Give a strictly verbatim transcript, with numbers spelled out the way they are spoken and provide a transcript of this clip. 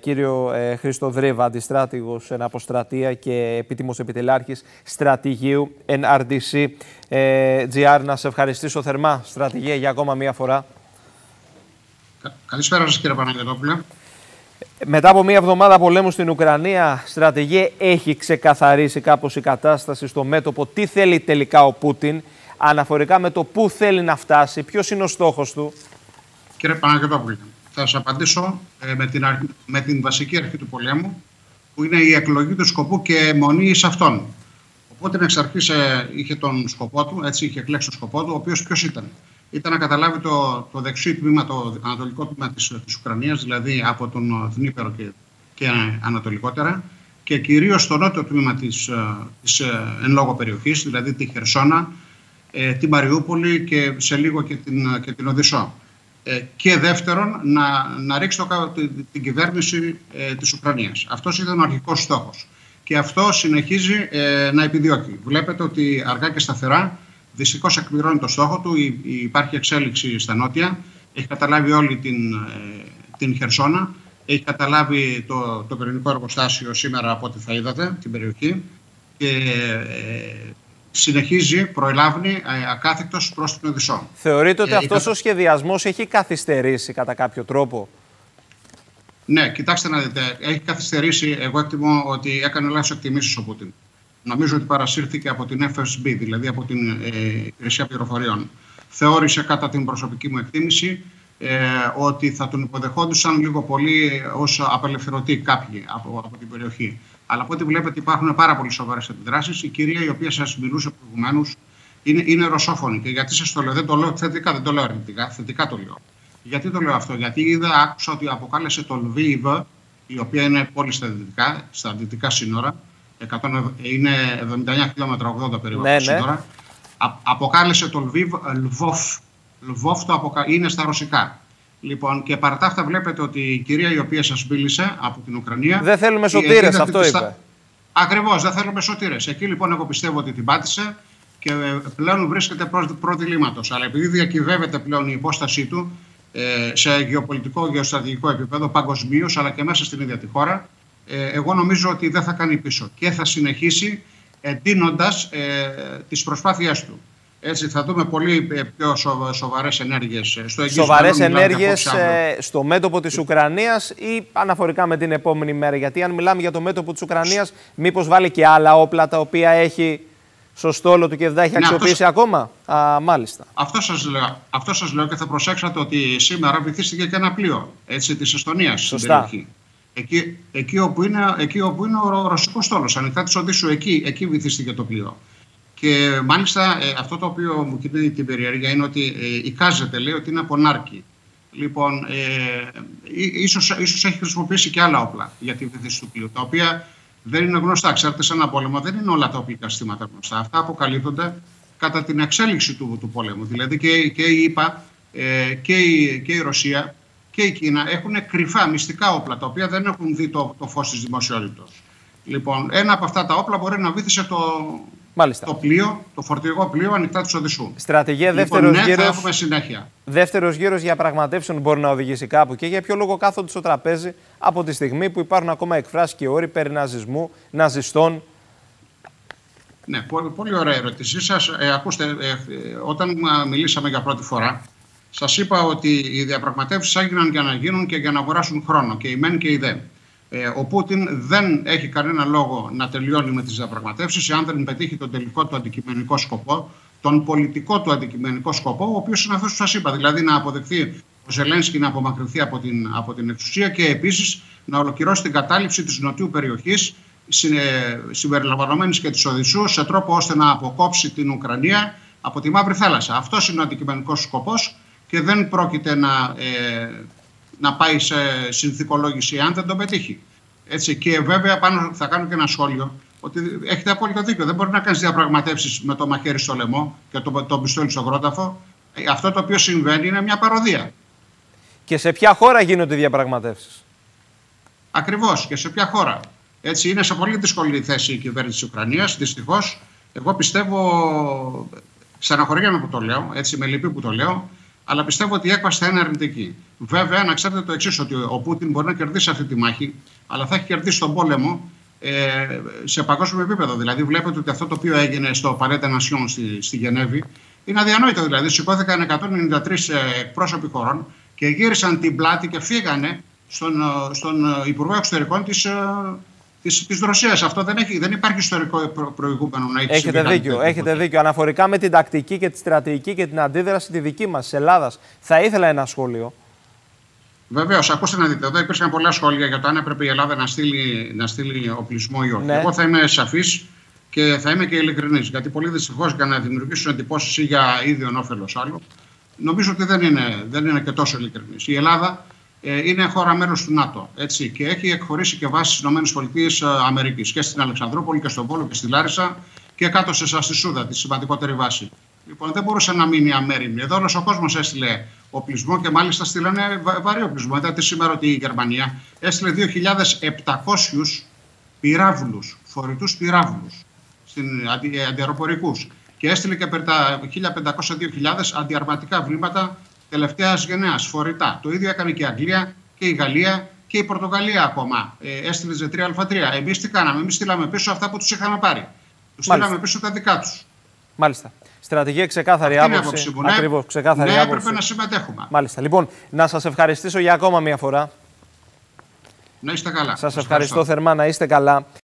κύριο ε, Χρήστο Δρύβα, αντιστράτηγος εν αποστρατεία και επίτιμος επιτελάρχης στρατηγίου εν αρ ντι σι ε, τζι αρ. Να σε ευχαριστήσω θερμά, στρατηγέ, για ακόμα μία φορά. Καλησπέρα σας, κύριε Παναγιωτόπουλε. Μετά από μία εβδομάδα πολέμου στην Ουκρανία, στρατηγέ, έχει ξεκαθαρίσει κάπως η κατάσταση στο μέτωπο? Τι θέλει τελικά ο Πούτιν αναφορικά με το πού θέλει να φτάσει, ποιος είναι ο στόχος του? Κύριε Παναγιωτόπουλε, θα σας απαντήσω ε, με, την αρχ... με την βασική αρχή του πολέμου, που είναι η εκλογή του σκοπού και αιμονή σε αυτόν. Ο Πούτιν εξ αρχής ε, είχε τον σκοπό του, έτσι είχε εκλέξει τον σκοπό του, ο οποίος ποιος ήταν? Ήταν να καταλάβει το, το δεξί τμήμα, το ανατολικό τμήμα της, της Ουκρανίας, δηλαδή από τον Δνίπερο και, και ανατολικότερα, και κυρίως το νότιο τμήμα της, της εν λόγω περιοχής, δηλαδή τη Χερσόνα, ε, την Μαριούπολη και σε λίγο και την, και την Οδυσσό. Ε, και δεύτερον, να, να ρίξει το, την, την κυβέρνηση ε, της Ουκρανίας. Αυτός ήταν ο αρχικός στόχος. Και αυτό συνεχίζει ε, να επιδιώκει. Βλέπετε ότι αργά και σταθερά δυστυχώς εκπληρώνει το στόχο του. Υ, υπάρχει εξέλιξη στα νότια. Έχει καταλάβει όλη την, ε, την Χερσόνα. Έχει καταλάβει το, το πυρηνικό εργοστάσιο σήμερα, από ό,τι θα είδατε, την περιοχή. Και ε, συνεχίζει, προελάβει ε, ακάθεκτος προς την Οδυσσό. Θεωρείτε ότι ε, αυτός κατα... ο σχεδιασμός έχει καθυστερήσει κατά κάποιο τρόπο? Ναι, κοιτάξτε να δείτε. Έχει καθυστερήσει. Εγώ εκτιμώ ότι έκανε λάθος εκτιμήσεις ο Πούτιν. Νομίζω ότι παρασύρθηκε από την εφ ες μπι, δηλαδή από την ε, Υπηρεσία Πληροφοριών. Θεώρησε, κατά την προσωπική μου εκτίμηση, ε, ότι θα τον υποδεχόντουσαν λίγο πολύ ως απελευθερωτή κάποιοι από, από την περιοχή. Αλλά από ό,τι βλέπετε υπάρχουν πάρα πολύ σοβαρές αντιδράσεις. Η κυρία η οποία σας μιλούσε προηγουμένως είναι, είναι ρωσόφωνη. Και γιατί σας το λέω? Δεν το λέω θετικά, δεν το λέω αρνητικά, θετικά το λέω. Γιατί το λέω αυτό? Γιατί είδα, άκουσα ότι αποκάλεσε το Λβίβ, η οποία είναι πόλη στα δυτικά, στα δυτικά σύνορα, εκατό, είναι εβδομήντα εννέα χιλιόμετρα, ογδόντα περίπου ναι, σύνορα. Ναι. Α, αποκάλεσε το Λβίβ Λβόφ. Λβόφ το αποκα... είναι στα ρωσικά. Λοιπόν, και παρά τα αυτά βλέπετε ότι η κυρία η οποία σας μίλησε από την Ουκρανία... Δεν θέλουμε σωτήρες, αυτό είπε. Στα... Ακριβώς, δεν θέλουμε σωτήρες. Εκεί λοιπόν εγώ πιστεύω ότι την πάτησε και πλέον βρίσκεται προς προδιλήμματος. Αλλά επειδή διακυβεύεται πλέον η υπόστασή του σε γεωπολιτικό, γεωστρατηγικό επίπεδο, παγκοσμίως, αλλά και μέσα στην ίδια τη χώρα, εγώ νομίζω ότι δεν θα κάνει πίσω και θα συνεχίσει εντείνοντας ε, τις προσπάθειές του. Έτσι θα δούμε πολύ πιο σοβαρές ενέργειες στο εγγύς. Σοβαρές ενέργειες ε, στο μέτωπο της Ουκρανίας ή αναφορικά με την επόμενη μέρα? Γιατί αν μιλάμε για το μέτωπο της Ουκρανίας, μήπως βάλει και άλλα όπλα τα οποία έχει στο στόλο του και δεν τα έχει αξιοποιήσει ναι, αυτός... ακόμα? Α, μάλιστα. Αυτό σας, λέω, αυτό σας λέω και θα προσέξατε ότι σήμερα βυθίστηκε και ένα πλοίο, έτσι, της Εστονίας στην περιοχή. Εκεί, εκεί, όπου είναι, εκεί όπου είναι ο ρωσικός στόλος, ανοιχτά της Οδύσσου, εκεί, εκεί βυθίστηκε το πλοίο. Και μάλιστα ε, αυτό το οποίο μου κινεί την περιέργεια είναι ότι ε, εικάζεται, λέει, ότι είναι από νάρκη. Λοιπόν, ε, ίσως, ίσως έχει χρησιμοποιήσει και άλλα όπλα για τη βυθίστηση του πλοίου, τα οποία δεν είναι γνωστά. Ξέρετε, σε ένα πόλεμο δεν είναι όλα τα οπλικά συστήματα γνωστά. Αυτά αποκαλύπτονται κατά την εξέλιξη του, του πολέμου. Δηλαδή και, και η ΙΠΑ ε, και, η, και η Ρωσία και η Κίνα έχουν κρυφά μυστικά όπλα, τα οποία δεν έχουν δει το, το φως της δημοσιότητας. Λοιπόν, ένα από αυτά τα όπλα μπορεί να βύθισε το, το πλοίο, το φορτηγό πλοίο ανοιχτά της Οδυσσού. Στρατηγέ, λοιπόν, δεύτερος ναι, γύρος, θα έχουμε συνέχεια. Δεύτερος γύρος διαπραγματεύσεων μπορεί να οδηγήσει κάπου και για ποιο λόγο κάθονται στο τραπέζι από τη στιγμή που υπάρχουν ακόμα εκφράσεις και όροι περί ναζισμού, ναζιστών? Ναι, πολύ, πολύ ωραία ερώτησή σας. Ε, ακούστε, ε, ε, όταν μιλήσαμε για πρώτη φορά, σας είπα ότι οι διαπραγματεύσεις έγιναν για να γίνουν και για να αγοράσουν χρόνο, και η μεν και η δε. Ε, ο Πούτιν δεν έχει κανένα λόγο να τελειώνει με τις διαπραγματεύσεις εάν δεν πετύχει τον τελικό του αντικειμενικό σκοπό, τον πολιτικό του αντικειμενικό σκοπό, ο οποίος είναι αυτός που σας είπα, δηλαδή να αποδεχθεί ο Ζελένσκι να απομακρυνθεί από την, από την εξουσία και επίσης να ολοκληρώσει την κατάληψη της νοτιού περιοχής, συμπεριλαμβανομένης και της Οδυσσού, σε τρόπο ώστε να αποκόψει την Ουκρανία από τη Μαύρη Θάλασσα. Αυτός είναι ο αντικειμενικός σκοπός και δεν πρόκειται να, ε, να πάει σε συνθηκολόγηση αν δεν το πετύχει. Έτσι, και βέβαια πάνω θα κάνω και ένα σχόλιο ότι έχετε απόλυτο δίκιο. Δεν μπορεί να κάνεις διαπραγματεύσεις με το μαχαίρι στο λαιμό και το, το πιστόλι στο κρόταφο. Αυτό το οποίο συμβαίνει είναι μια παροδία. Και σε ποια χώρα γίνονται οι διαπραγματεύσεις? Ακριβώς, και σε ποια χώρα. Έτσι, είναι σε πολύ δύσκολη θέση η κυβέρνηση της Ουκρανίας, δυστυχώς. Εγώ πιστεύω, στεναχωριέμαι που το λέω, έτσι, με λυπεί που το λέω, Αλλά πιστεύω ότι η έκβαση θα είναι αρνητική. Βέβαια, να ξέρετε το εξής, ότι ο Πούτιν μπορεί να κερδίσει αυτή τη μάχη, αλλά θα έχει κερδίσει τον πόλεμο ε, σε παγκόσμιο επίπεδο. Δηλαδή, βλέπετε ότι αυτό το οποίο έγινε στο Palais des Nations στη, στη Γενέβη είναι αδιανόητο. Δηλαδή, σηκώθηκαν εκατόν ενενήντα τρεις εκπρόσωποι χωρών και γύρισαν την πλάτη και φύγανε στον, στον Υπουργό Εξωτερικών της. Της, της Ρωσίας. Αυτό δεν, έχει, δεν υπάρχει ιστορικό προ, προηγούμενο να έχει Έχετε δίκιο, έχετε δίκιο. Αναφορικά με την τακτική και τη στρατηγική και την αντίδραση τη δική μας της Ελλάδας, θα ήθελα ένα σχόλιο. Βεβαίως, ακούστε να δείτε. Εδώ υπήρχαν πολλά σχόλια για το αν έπρεπε η Ελλάδα να στείλει, να στείλει οπλισμό ή όχι. Ναι. Εγώ θα είμαι σαφής και θα είμαι και ειλικρινής. Γιατί πολλοί δυστυχώς για να δημιουργήσουν εντυπώσεις ή για ίδιον όφελος άλλο, νομίζω ότι δεν είναι, δεν είναι και τόσο ειλικρινής. Η Ελλάδα είναι χώρα μέλος του ΝΑΤΟ, έτσι, και έχει εκχωρήσει και βάσεις στις ΗΠΑ και στην Αλεξανδρούπολη και στον Βόλο και στη Λάρισα και κάτω σε Σασισούδα, τη σημαντικότερη βάση. Λοιπόν, δεν μπορούσε να μείνει αμέριμνη. Εδώ όλος ο κόσμος έστειλε οπλισμό και μάλιστα στείλανε βα- βαρύ οπλισμό. Είδατε σήμερα ότι η Γερμανία έστειλε δύο χιλιάδες επτακόσιους πυράβλους, φορητούς πυράβλους, αντι, αντιαεροπορικούς. Και έστειλε και περί τα χίλια πεντακόσια με δύο χιλιάδες αντιαρματικά βλήματα τελευταίας γενναίας, φορητά. Το ίδιο έκανε και η Αγγλία και η Γαλλία και η Πορτογαλία ακόμα. Ε, έστειλε ζε τρία α τρία. Εμείς τι κάναμε, εμείς στείλαμε πίσω αυτά που τους είχαμε πάρει. Τους στείλαμε πίσω τα δικά τους. Μάλιστα. Στρατηγία ξεκάθαρη άποψη. άποψη ναι, Ακριβώς, ξεκάθαρη ναι, άποψη. έπρεπε να συμμετέχουμε. Μάλιστα. Λοιπόν, να σας ευχαριστήσω για ακόμα μία φορά. Να είστε καλά. Σας ευχαριστώ θερμά, να είστε καλά.